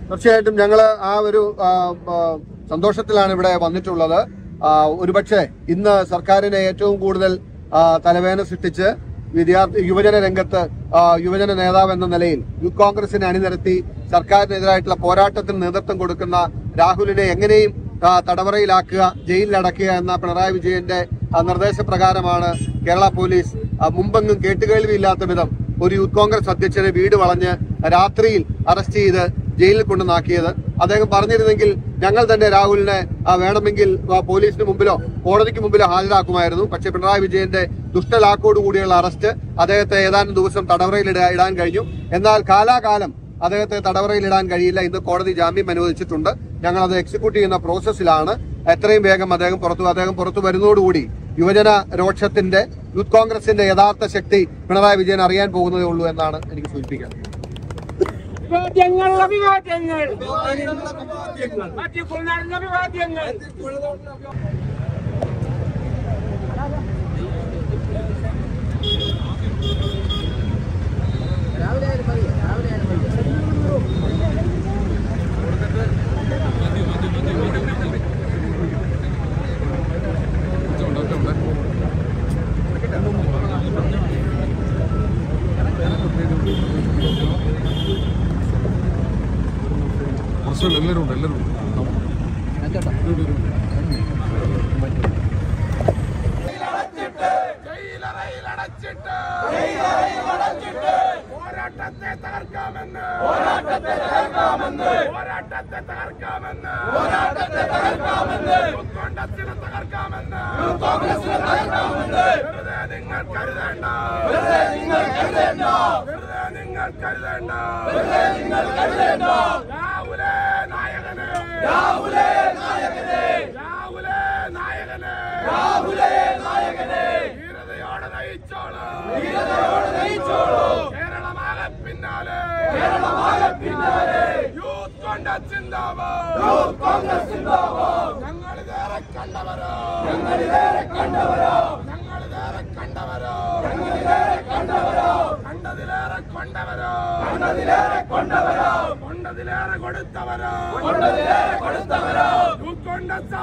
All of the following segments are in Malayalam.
തീർച്ചയായിട്ടും ഞങ്ങൾ ആ ഒരു സന്തോഷത്തിലാണ് ഇവിടെ വന്നിട്ടുള്ളത്. ഒരുപക്ഷെ ഇന്ന് സർക്കാരിനെ ഏറ്റവും കൂടുതൽ തലവേദന സൃഷ്ടിച്ച് യുവജന രംഗത്ത് യുവജന നേതാവ് എന്ന നിലയിൽ യൂത്ത് കോൺഗ്രസിനെ അണിനിരത്തി സർക്കാരിനെതിരായിട്ടുള്ള പോരാട്ടത്തിന് നേതൃത്വം കൊടുക്കുന്ന രാഹുലിനെ എങ്ങനെയും തടവറയിലാക്കുക, ജയിലിലടക്കുക എന്ന പിണറായി വിജയന്റെ നിർദ്ദേശപ്രകാരമാണ് കേരള പോലീസ് മുമ്പെങ്ങും കേട്ടുകേൾവിയില്ലാത്ത വിധം ഒരു യൂത്ത് കോൺഗ്രസ് അധ്യക്ഷനെ വീട് വളഞ്ഞ് രാത്രിയിൽ അറസ്റ്റ് ചെയ്ത് ജയിലിൽ കൊണ്ടുവന്നാക്കിയത്. അദ്ദേഹം പറഞ്ഞിരുന്നെങ്കിൽ ഞങ്ങൾ തന്നെ രാഹുലിനെ വേണമെങ്കിൽ പോലീസിന് മുമ്പിലോ കോടതിക്ക് മുമ്പിലോ ഹാജരാക്കുമായിരുന്നു. പക്ഷേ പിണറായി വിജയന്റെ ദുഷ്ടലാക്കോടുകൂടിയുള്ള അറസ്റ്റ് അദ്ദേഹത്തെ ഏതാനും ദിവസം തടവറയിൽ ഇടാൻ കഴിഞ്ഞു. എന്നാൽ കാലാകാലം അദ്ദേഹത്തെ തടവറയിലിടാൻ കഴിയില്ല. ഇന്ന് കോടതി ജാമ്യം അനുവദിച്ചിട്ടുണ്ട്. ഞങ്ങളത് എക്സിക്യൂട്ട് ചെയ്യുന്ന പ്രോസസ്സിലാണ്. എത്രയും വേഗം അദ്ദേഹം പുറത്തു വരുന്നതോടുകൂടി യുവജന രോക്ഷത്തിന്റെ യൂത്ത് കോൺഗ്രസിന്റെ യഥാർത്ഥ ശക്തി പിണറായി വിജയൻ അറിയാൻ പോകുന്നതേ ഉള്ളൂ എന്നാണ് എനിക്ക് സൂചിപ്പിക്കുന്നത്. എല്ലാവരും പോരാട്ടത്തെ തകർക്കാമെന്ന് നിങ്ങൾ കരുതേണ്ട നായകനെ ധീരതയോടെ നയിച്ചോളൂ. കേരളമാകെ പിന്നാലെ യൂത്ത് കോൺഗ്രസ് സിന്ദാബാദ്. ഞങ്ങളിതേറെ കണ്ടവരോ കൊണ്ടതിലേറെ കൊടുത്തവരോ യൂത്ത് കോൺഗ്രസ്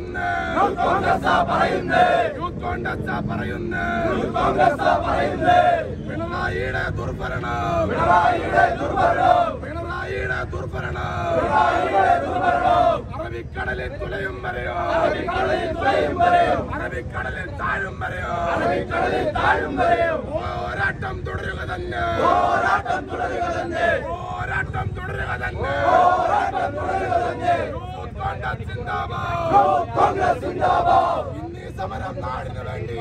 പറയുന്നേ പിണറായിയുടെ ദുർഭരണം അറബിക്കടലിൽ തുലയും വരെയോ അറബിക്കടലിൽ താഴും വരെയോ പോരാട്ടം തുടരുക തന്നെ യൂത്ത് കോൺഗ്രസ് സിന്ദാബാദ്. ഇന്നീ സമരം നാടിന് വേണ്ടി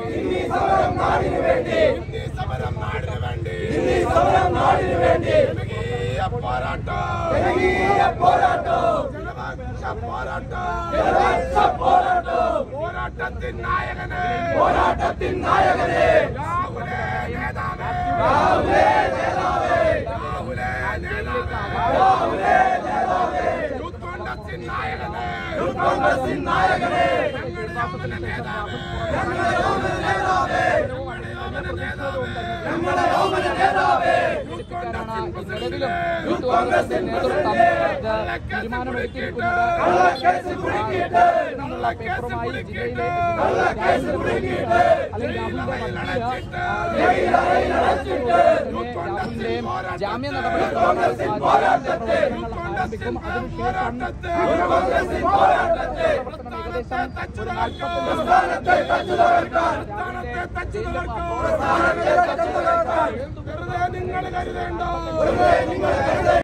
പോരാട്ടത്തിൻ നായകനെ രാഹുലേ നേതാവേ യൂത്ത് കോൺഗ്രസിൻ നായകനെ ഞങ്ങളുടെ നേതാവേ യൂത്ത് കോൺഗ്രസിന്റെ നേതൃത്വം തീരുമാനമെടുത്തിരിക്കുന്നത് പേപ്പറുമായി ജില്ലയിലെ രാഹുലിന്റെയും ജാമ്യ നടപടി ആരംഭിക്കും. അതിനുശേഷം പ്രവർത്തനം ഏകദേശം നിങ്ങൾ കരുതേണ്ട